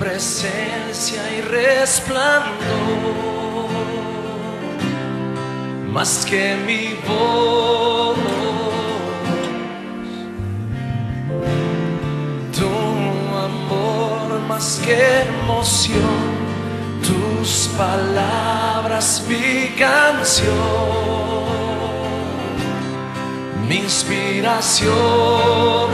presencia y resplandor, más que mi voz, tu amor más que emoción, tus palabras mi canción, mi inspiración,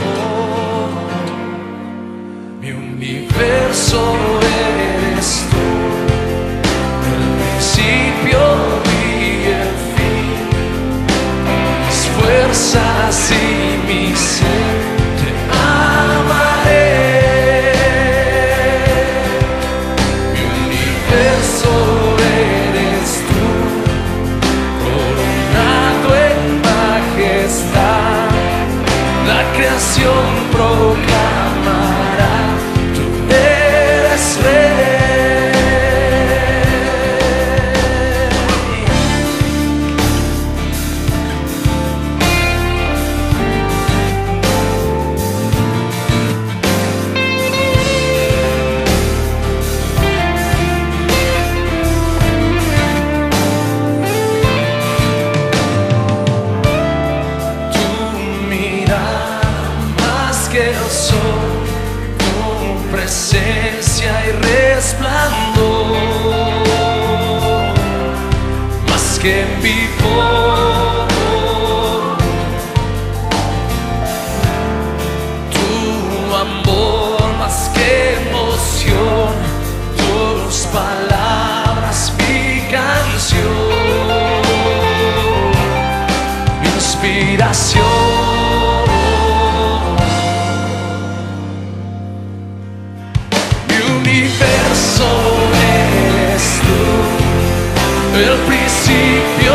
mi universo eres tú, el principio y el fin, mis fuerzas y mi ser, te amaré. Mi universo eres tú, coronado en majestad, la creación proclamará, tú eres rey. Tu mirada más que el sol, tu presencia y resplandor, más que mi voz, tu amor más que emoción, tus palabras mi canción, mi inspiración. Mi universo eres tú, el principio